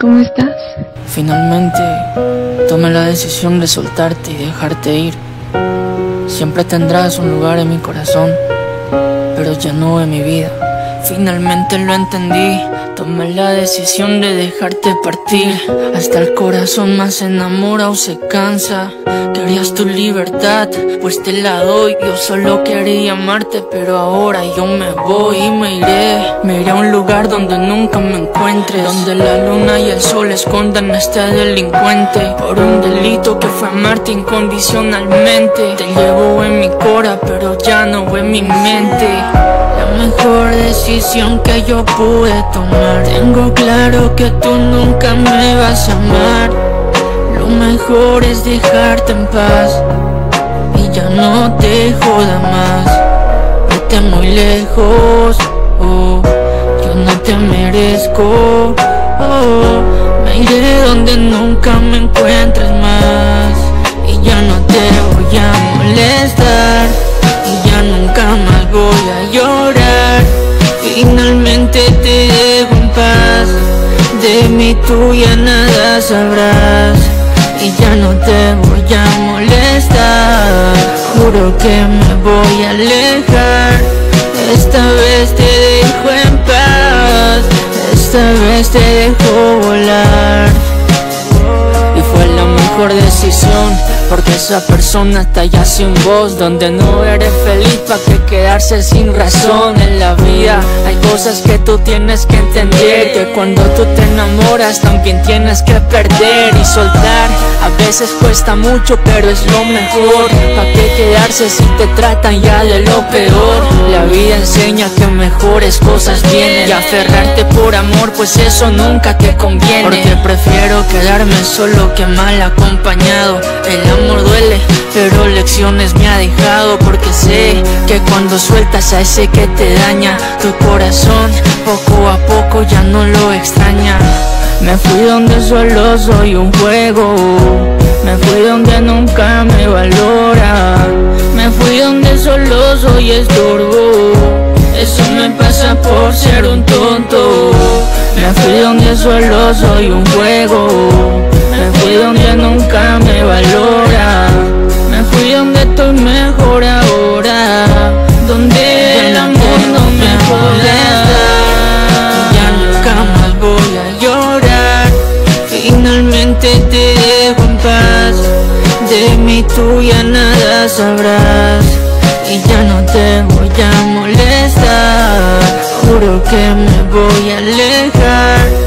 ¿Cómo estás? Finalmente tomé la decisión de soltarte y dejarte ir. Siempre tendrás un lugar en mi corazón, pero ya no en mi vida. Finalmente lo entendí, tomé la decisión de dejarte partir. Hasta el corazón más se enamora o se cansa. Querías tu libertad, pues te la doy. Yo solo quería amarte, pero ahora yo me voy y me iré a un lugar donde nunca me encuentres, donde la luna y el sol escondan a este delincuente por un delito que fue amarte incondicionalmente. Te llevo en mi cora, pero ya no en mi mente. La mejor decisión que yo pude tomar. Tengo claro que tú nunca me vas a amar. Lo mejor es dejarte en paz y ya no te joda más. Vete muy lejos, oh, yo no te merezco, oh. Me iré donde nunca me encuentres más y ya no te voy a molestar y ya nunca más voy a llorar. Finalmente te dejo en paz, de mí tú ya nada sabrás y ya no te voy a molestar. Juro que me voy a alejar, esta vez te dejo en paz, esta vez te dejo volar. Y fue la mejor decisión, porque esa persona está ya sin voz. Donde no eres feliz, ¿pa' qué quedarse sin razón? En la vida hay cosas que tú tienes que entender, que cuando tú te enamoras también tienes que perder y soltar. A veces cuesta mucho, pero es lo mejor. ¿Pa' qué quedarse si te tratan ya de lo peor? La vida enseña que mejores cosas vienen, y aferrarte por amor, pues eso nunca te conviene. Porque prefiero quedarme solo que mal acompañado. El amor duele, pero lecciones me ha dejado. Porque sé que cuando sueltas a ese que te daña, tu corazón poco a poco ya no lo extraña. Me fui donde solo soy un juego, me fui donde nunca me valora, me fui donde solo soy estorbo. Eso me pasa por ser un tonto. Me fui donde solo soy un juego, me fui donde nunca me valora, me fui donde estoy mejor ahora, donde el amor no me molesta. Ya nunca más voy a llorar, finalmente te dejo en paz, de mí tú ya nada sabrás y ya no te voy a molestar. Juro que me voy a alejar,